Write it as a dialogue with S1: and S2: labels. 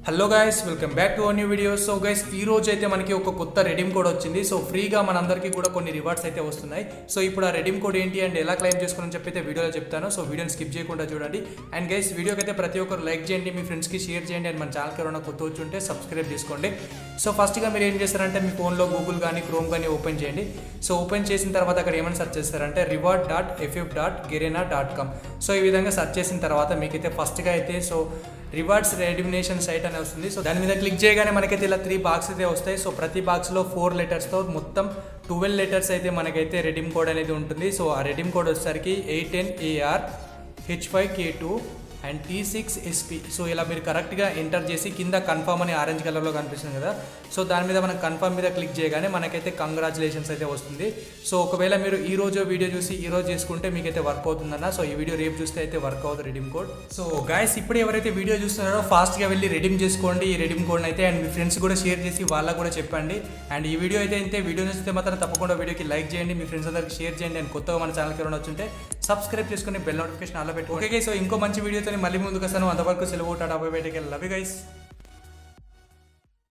S1: Hello guys, welcome back to our new video. So guys, ఈ రోజు అయితే మనకి ఒక కొత్త రెడీమ్ కోడ్ వచ్చింది. సో ఫ్రీగా మనందరికీ కూడా కొన్ని రివార్డ్స్ అయితే వస్తున్నాయి. సో ఇప్పుడు ఆ రెడీమ్ కోడ్ ఏంటి అండ్ ఎలా క్లెయిమ్ చేసుకోవాలని చెప్పి అయితే వీడియోలో చెప్తాను. సో వీడియోని స్కిప్ చేయకుండా చూడండి. అండ్ గైస్, వీడియోకి అయితే ప్రతి ఒక్కరు లైక్ చేయండి, మీ ఫ్రెండ్స్కి షేర్ చేయండి, అండ్ మన ఛానల్కి ఎవరైనా కొత్త వచ్చి ఉంటే సబ్స్క్రైబ్ చేసుకోండి. సో ఫస్ట్గా మీరు ఏం చేస్తారంటే మీ ఫోన్లో గూగుల్ కానీ క్రోమ్ కానీ ఓపెన్ చేయండి. సో ఓపెన్ చేసిన తర్వాత అక్కడ ఏమైనా సెర్చ్ చేస్తారంటే reward.ff.garena.com. సో ఈ విధంగా సెర్చ్ చేసిన తర్వాత మీకైతే ఫస్ట్గా అయితే రివార్డ్స్ రెడిమినేషన్ సైట్ అని వస్తుంది. సో దాని మీద క్లిక్ చేయగానే మనకైతే ఇలా 3 బాక్స్ అయితే వస్తాయి. సో ప్రతి బాక్స్లో 4 లెటర్స్తో మొత్తం 12 లెటర్స్ అయితే మనకైతే రెడీమ్ కోడ్ అనేది ఉంటుంది. సో ఆ రెడీమ్ కోడ్ వచ్చేసరికి 810AR H5K2 and T6SP. So ఇలా మీరు కరెక్ట్గా ఎంటర్ చేసి కింద కన్ఫర్మ్ అని ఆరెంజ్ కలర్లో కనిపిస్తుంది కదా, సో దాని మీద మనం కన్ఫర్మ్ మీద క్లిక్ చేయగానే మనకైతే కంగ్రాచులేషన్స్ అయితే వస్తుంది. సో ఒకవేళ మీరు ఈ రోజు వీడియో చూసి ఈ రోజు చేసుకుంటే మీకైతే వర్క్ అవుతుందన్న. సో ఈ వీడియో రేపు చూస్తే అయితే వర్క్ అవుతుంది రెడీమ్ కోడ్. సో గైస్, ఇప్పుడు ఎవరైతే వీడియో చూస్తున్నారో ఫాస్ట్గా వెళ్ళి రెడీమ్ చేసుకోండి ఈ రెడీమ్ కోడ్ అయితే, అండ్ మీ ఫ్రెండ్స్ కూడా షేర్ చేసి వాళ్ళకు కూడా చెప్పండి. అండ్ ఈ వీడియో అయితే వీడియో చూస్తే మాత్రం తప్పకుండా వీడియోకి లైక్ చేయండి, మీ ఫ్రెండ్స్ అందరికి షేర్ చేయండి, అండ్ కొత్తగా మన ఛానల్కి ఎవరైనా వచ్చుంటే సబ్స్క్రైబ్ చేసుకుని బెల్ నోటిఫికేషన్ అలా పెట్టుకోండి. ఓకే, సో ఇంకో మంచి వీడియోతో మళ్ళీ ముందుకు వస్తాను. అంతవరకు సెలవు. Tata, bye bye, take care, love you guys.